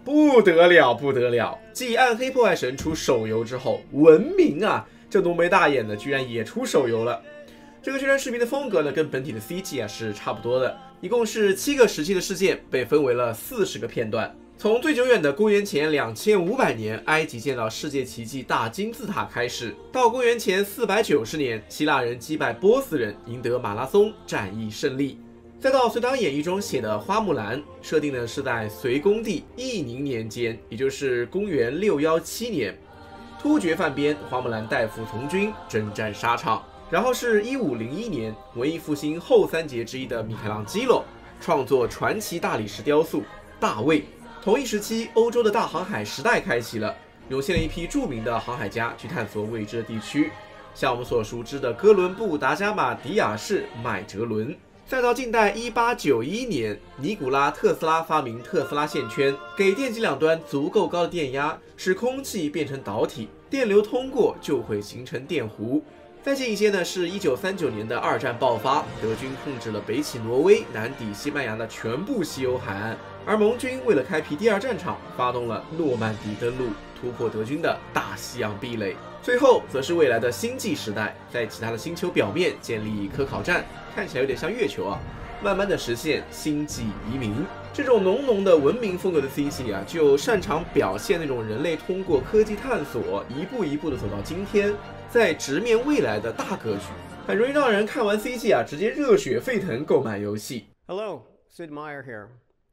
不得了，不得了！继《暗黑破坏神》出手游之后，文明啊，这浓眉大眼的居然也出手游了。这个宣传视频的风格呢，跟本体的 CG 啊是差不多的，一共是7个时期的事件，被分为了40个片段。从最久远的公元前2500年埃及见到世界奇迹大金字塔开始，到公元前490年希腊人击败波斯人，赢得马拉松战役胜利。再到《隋唐演义》中写的花木兰，设定呢是在隋恭帝义宁年间，也就是公元617年，突厥犯边，花木兰代父从军征战沙场。然后是1501年，文艺复兴后3杰之一的米开朗基罗创作传奇大理石雕塑《大卫》。同一时期，欧洲的大航海时代开启了，涌现了一批著名的航海家去探索未知的地区，像我们所熟知的哥伦布、达伽马、迪亚士、麦哲伦。再到近代1891年，尼古拉·特斯拉发明特斯拉线圈，给电极两端足够高的电压，使空气变成导体，电流通过就会形成电弧。再近一些呢，是1939年的2战爆发，德军控制了北起挪威、南抵西班牙的全部西欧海岸，而盟军为了开辟第2战场，发动了诺曼底登陆，突破德军的大西洋壁垒。最后则是未来的星际时代，在其他的星球表面建立科考站，看起来有点像月球啊，慢慢的实现星际移民。这种浓浓的文明风格的 CG 啊，就擅长表现那种人类通过科技探索，一步一步的走到今天，在直面未来的大格局，很容易让人看完 CG 啊，直接热血沸腾购买游戏。 Hello, Sid Meier here.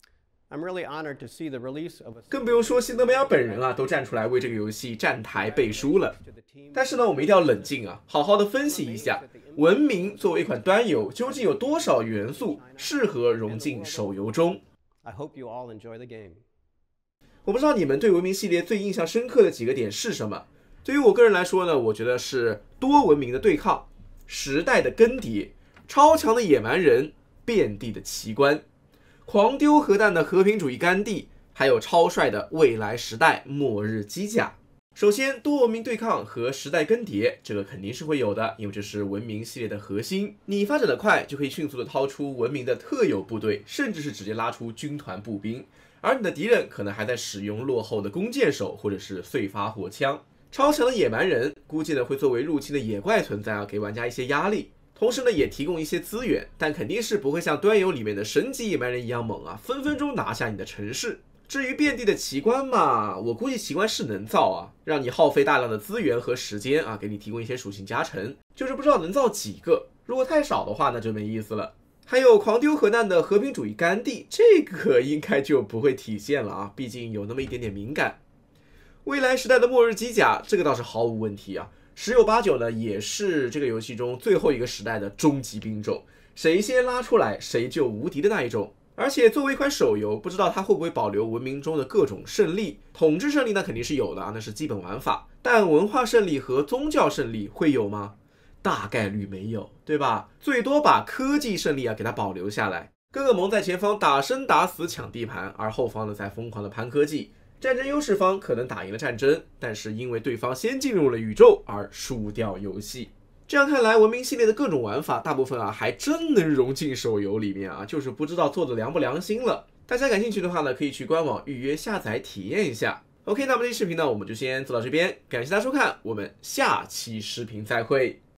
I'm really honored to see the release of a... 更不用说辛德梅尔本人啊，都站出来为这个游戏站台背书了。但是呢，我们一定要冷静啊，好好的分析一下，文明作为一款端游，究竟有多少元素适合融进手游中。 I hope you all enjoy the game. 我不知道你们对文明系列最印象深刻的几个点是什么？对于我个人来说呢，我觉得是多文明的对抗、时代的更迭、超强的野蛮人、遍地的奇观、狂丢核弹的和平主义甘地，还有超帅的未来时代末日机甲。首先，多文明对抗和时代更迭，这个肯定是会有的，因为这是文明系列的核心。你发展的快，就可以迅速的掏出文明的特有部队，甚至是直接拉出军团步兵，而你的敌人可能还在使用落后的弓箭手或者是碎发火枪。超强的野蛮人估计呢会作为入侵的野怪存在啊，给玩家一些压力，同时呢也提供一些资源，但肯定是不会像端游里面的神级野蛮人一样猛啊，分分钟拿下你的城市。至于遍地的奇观嘛，我估计奇观是能造啊，让你耗费大量的资源和时间啊，给你提供一些属性加成，就是不知道能造几个，如果太少的话那就没意思了。还有狂丢核弹的和平主义甘地，这个应该就不会体现了啊，毕竟有那么一点点敏感。未来时代的末日机甲，这个倒是毫无问题啊，十有八九呢也是这个游戏中最后一个时代的终极兵种，谁先拉出来谁就无敌的那一种。而且作为一款手游，不知道它会不会保留文明中的各种胜利，统治胜利呢肯定是有的啊，那是基本玩法，但文化胜利和宗教胜利会有吗？大概率没有，对吧？最多把科技胜利啊给它保留下来，各个盟在前方打生打死抢地盘，而后方呢在疯狂的攀科技，战争优势方可能打赢了战争，但是因为对方先进入了宇宙而输掉游戏。这样看来，文明系列的各种玩法大部分啊还真能融进手游里面啊，就是不知道做的良不良心了。大家感兴趣的话呢，可以去官网预约下载体验一下。OK， 那么这期视频呢我们就先做到这边，感谢大家收看，我们下期视频再会。